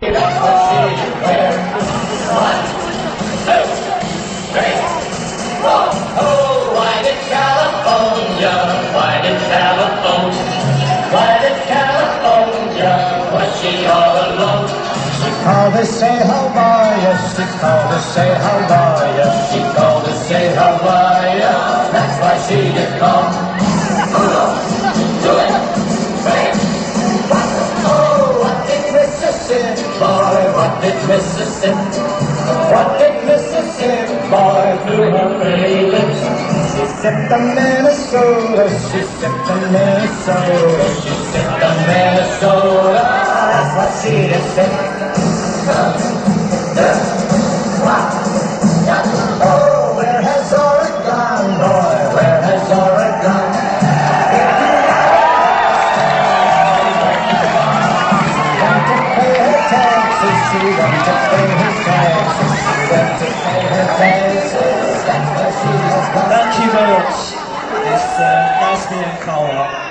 That's what she wears. 1, 2, 3, 4. Oh, why did California? Why did California? Why did California? Was she all alone? She called to say how are you? She called to say how are you? She called to say how are you? That's why she did come. What did Mississippi, what did Mississippi boy do her pretty lips? She sipped on Minnesota, she sipped on Minnesota, she sipped on Minnesota, that's what she did sip. Oh, where has Oregon, boy, where has Oregon? She went to pay her taxes, she went to pay her taxes, that's where she was gone. Thank you very much. It's nice being in Carlisle.